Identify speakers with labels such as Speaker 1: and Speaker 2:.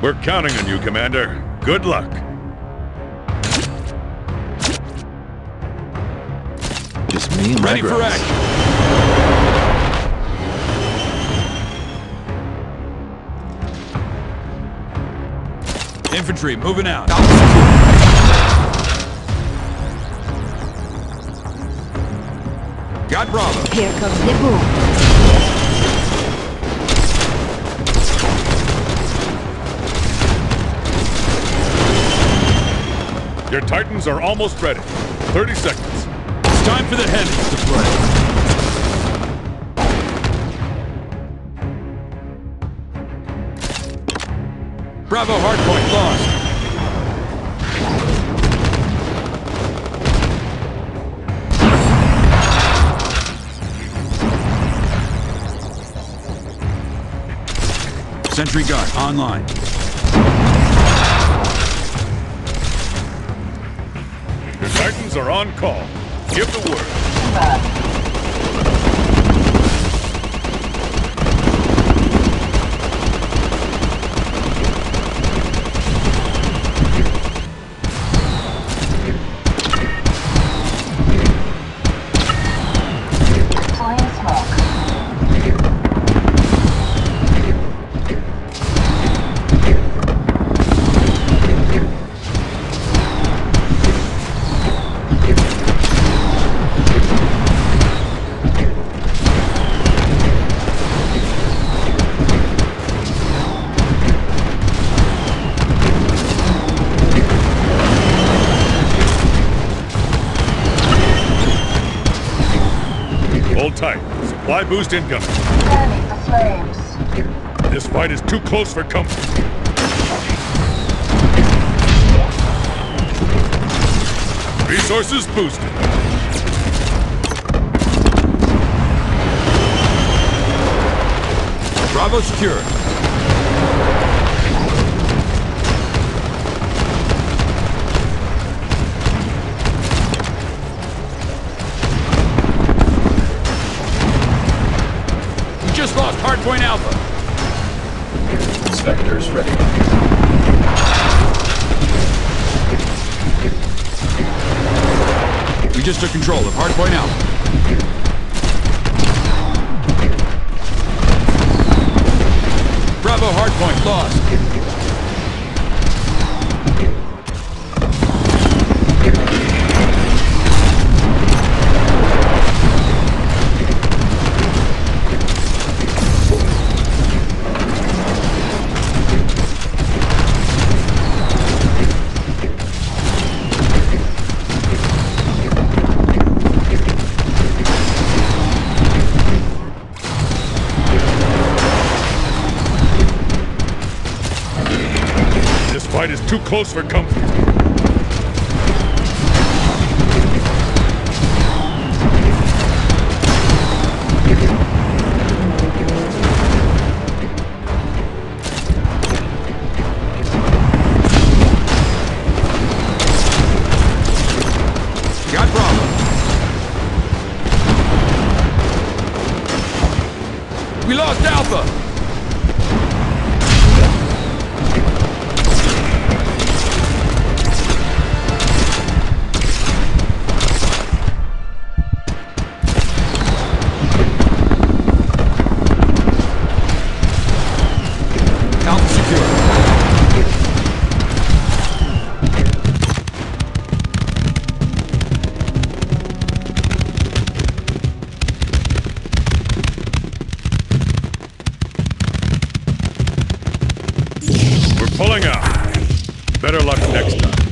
Speaker 1: We're counting on you, Commander. Good luck.
Speaker 2: Just me and my
Speaker 3: Ready for
Speaker 2: grubs.
Speaker 3: action. Infantry moving out. Got Bravo.
Speaker 4: Here comes the boom.
Speaker 1: Your Titans are almost ready. 30 seconds.
Speaker 3: It's time for the heavies to play. Bravo hardpoint lost. Sentry gun online.
Speaker 1: Your Titans are on call. Give the word. Hold tight. Supply boost incoming.
Speaker 5: Fanning the flames.
Speaker 1: This fight is too close for comfort. Resources boosted.
Speaker 3: Bravo secure. We just lost hardpoint Alpha.
Speaker 2: Inspectors ready.
Speaker 3: We just took control of hardpoint Alpha. Bravo hardpoint lost.
Speaker 1: This fight is too close for comfort.
Speaker 3: Got Bravo. We lost Alpha. Alpha secure.
Speaker 1: We're pulling out. Better luck next time.